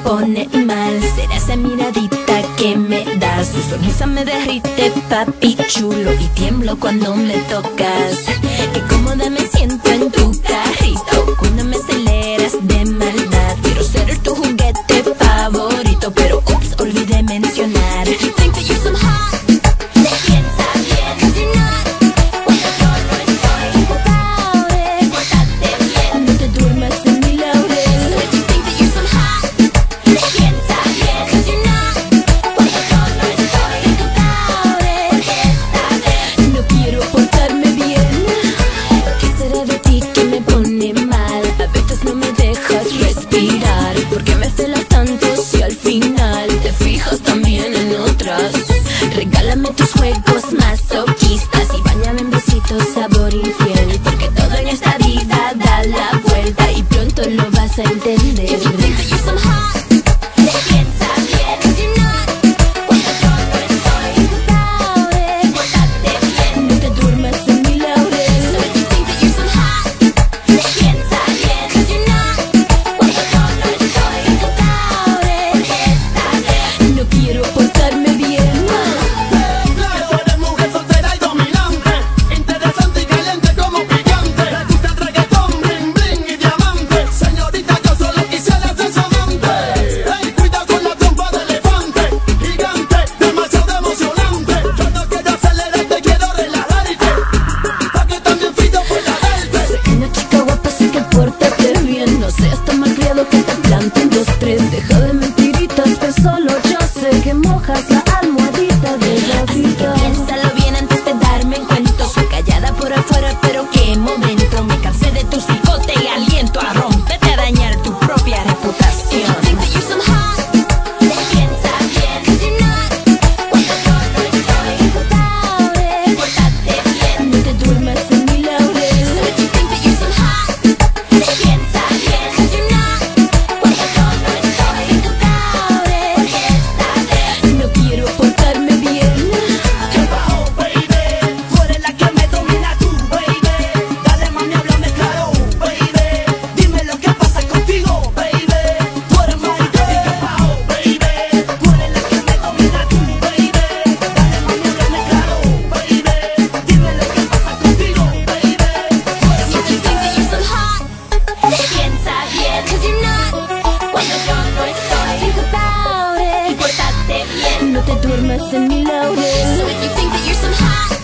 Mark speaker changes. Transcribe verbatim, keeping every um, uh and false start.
Speaker 1: pone mal será esa miradita que me das. Tu sonrisa me derrite, papi chulo, y tiemblo cuando me tocas. Qué cómoda me siento en tu carrito cuando me aceleras de maldad. Quiero ser tu juguete favorito, pero ups, olvidé mencionar. You think that you're some hot, te piensa bien, cause you're not. Cuando yo no estoy about it, pórtate bien, no te duermas en mi laurel. So if you think that you're some hot, te piensa bien, cause you're not. Cuando yo no estoy about it, porque esta vez no quiero portarme bien. ¿Qué será de ti que me pone mal? A veces no me dejas respirar. ¿Por qué me celas tanto si al final te fijas también en otras? Regálame tus juegos masoquistas y báñame en besitos sabor infiel, porque todo en esta vida da la vuelta y pronto lo vas a entender. If you think that you're some hot, te piensa bien, cause you're not. Cuando yo no estoy about it, pórtate bien, no te duermas en mi laurel. So if you think that you're some hot, te piensa bien, cause you're not. Cuando yo no estoy about it, porque esta vez no quiero portarme bien.
Speaker 2: Claro, eres mujer soltera y dominante, interesante y caliente como picante. Le gusta el reggaetón, bling bling y diamante. Señorita, yo solo quisiera ser su amante. Hey, cuida con la trompa de elefante, gigante, demasiado emocionante. Yo no quiero acelerarte, quiero relajarte, pa' que también Fido pueda darte.
Speaker 1: Sé que una chica guapa, sé que pórtate bien, no seas tan malcriado que te planten dos, tres. Deja de mentiritas que solo yo sé que mojas la almohadita de la
Speaker 3: Así que
Speaker 1: vida.
Speaker 3: piénsalo bien antes de darme en cuento. Soy callada por afuera, pero qué momento. Me cansé de tu cicote y aliento a romperte, a dañar tu propia reputación.
Speaker 1: Think that you're some hot,
Speaker 3: Te piensa bien, cause you're not. Cuando yo no estoy about it, pórtate bien,
Speaker 1: no te duermas en mi laurel.
Speaker 3: so if you think that you're some hot, te piensa bien, cause you're not. Cuando yo no estoy about it, porque esta vez
Speaker 1: No quiero portarme bien.
Speaker 2: ¿Qué bajo, baby? Tú eres la que me domina, tú, baby. Dale, mami, háblame claro, baby. Dime lo que pasa contigo, baby. Tú eres my girl. ¿Qué bajo, baby? Tú eres la que me domina, tú, baby. Dale, mami, háblame claro, baby. Dime lo que pasa contigo, baby. Tú eres
Speaker 3: if you think that you're some hot, te piensa bien, cause you're not. Cuando yo no estoy about it, pórtate bien.
Speaker 1: No te duermas en mi laurel.
Speaker 3: So if you think that you're some hot,